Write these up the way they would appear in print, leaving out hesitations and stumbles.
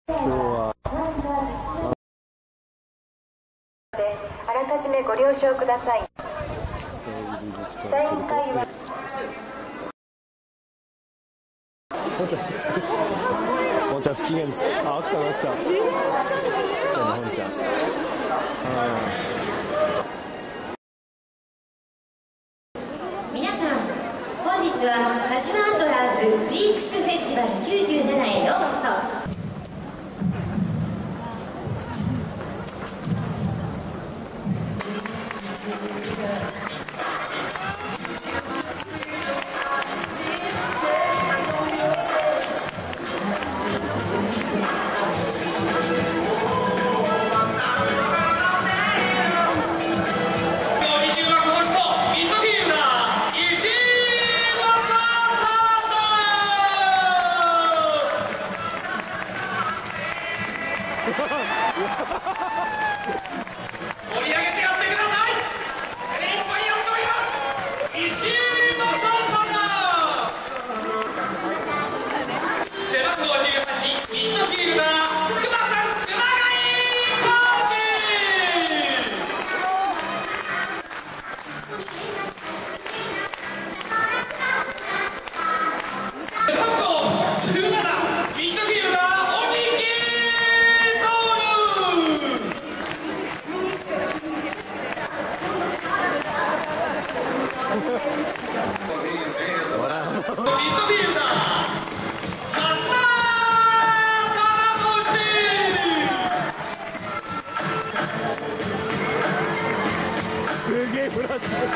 今日はあらかじめご了承ください。サイン会は本ちゃん不機嫌です。あ、来た来た。本ちゃん。 皆さん、本日は鹿島アントラーズウィークスフェスティバル97へようこそ。 盛り上げてやってください。精一杯やっております石井正尚、背番号18ミッドフィールダー熊さん、熊谷浩二、背番号17ミッドフィールダーすげえフラッシュ。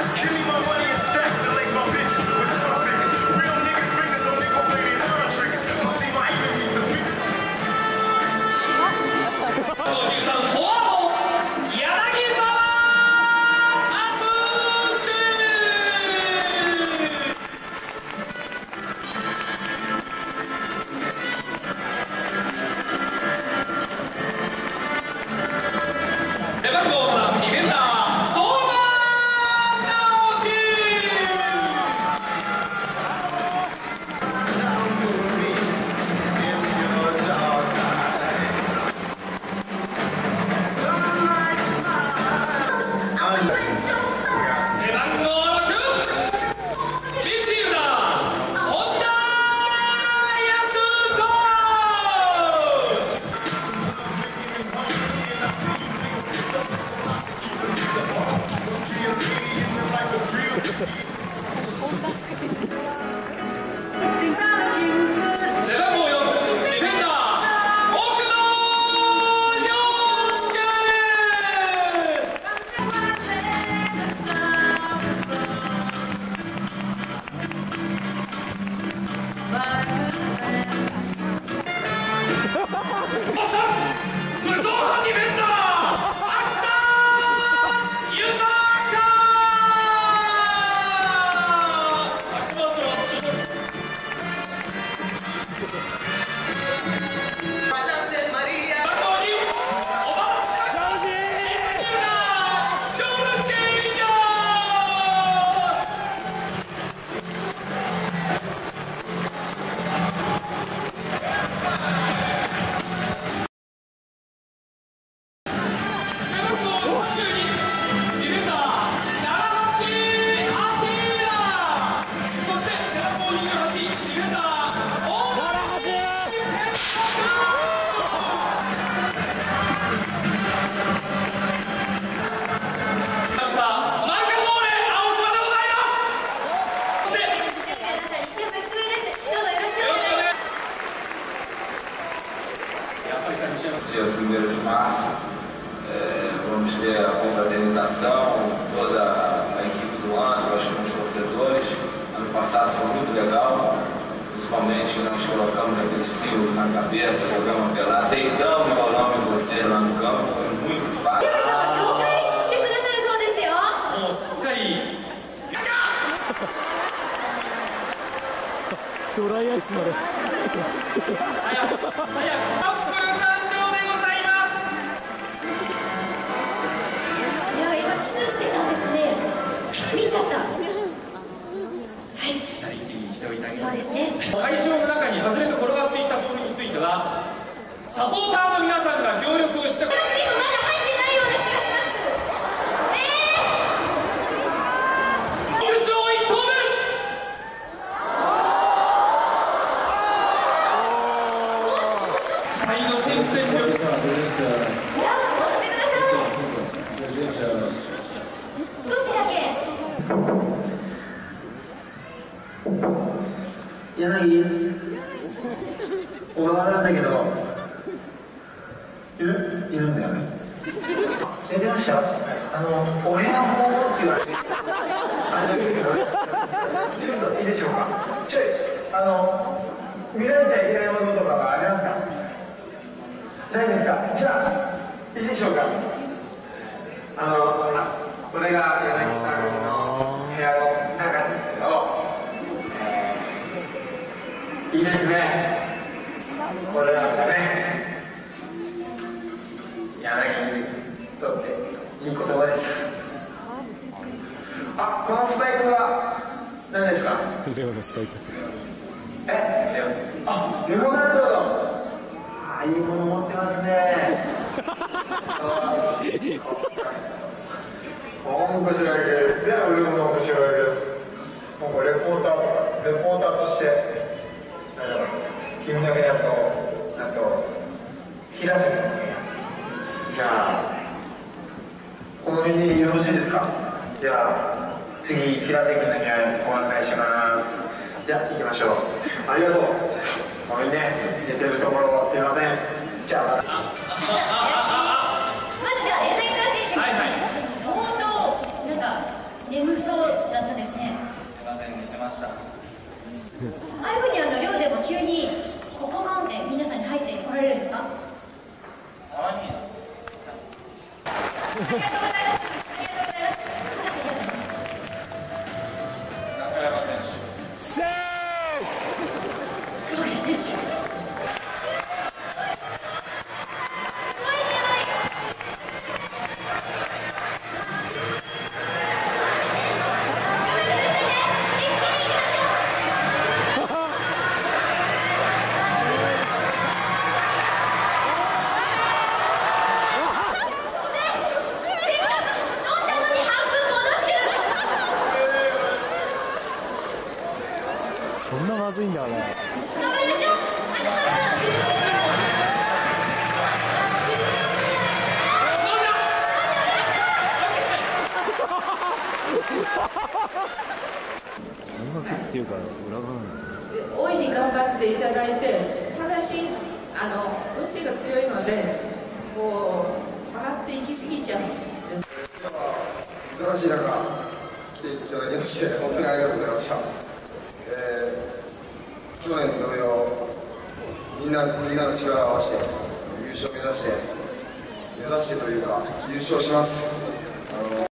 Dia 1º de março, vamos ter a confraternização, toda a equipe do ano, nós somos torcedores. Ano passado foi muito legal, principalmente nós colocamos aquele símbolo na cabeça, jogamos pelado, deitamos e rolamos em você lá no campo, foi muito fácil. ドライアイスまで。 見ちゃった。はい。 会場の中に外れて転がっていたボールについてはサポー体の新戦力。 いや、戻ってください。少しだけ。 柳、小川なんだけど、いるんだよね。出てました。お部屋もって言われて。あれだけど、ちょっといいでしょうか。見られちゃいけないものとかはありますか。ないですか。じゃあ、いいでしょうか。これが柳さんの部屋の中ですけど。いいですね。これなんかね、柳にとっていい言葉です。あ、このスパイクは何ですか。 レオのスパイク。 レオナルドの。いいもの持ってますね。面白いけど、俺も面白いけど、もうレポーターとして。君だけだと、平瀬君。じゃあ、この辺でよろしいですか。じゃあ、次、平瀬君だけご案内します。じゃあ、行きましょう。ありがとう。ごめんね、寝てるところ、すいません。じゃあ、また。 まずじゃあ、柳沢選手。 はいはい。 相当、眠そうだったですね。 すいません、寝てました。 ああいうふうに寮でも急にここがんって皆さんに入ってこられるんですか。 たまに。 ありがとうございます。ありがとうございます。 中山選手。 セー黒木選手。 そんなまずいんだね。 頑張りましょう。 音楽っていうか裏側なんだ。 大いに頑張っていただいて、ただし運勢が強いのでこう笑っていきすぎちゃうんです。 忙しい中来ていただきまして本当にありがとうございました。去年同様みんなの力を合わせて優勝を目指してというか優勝します。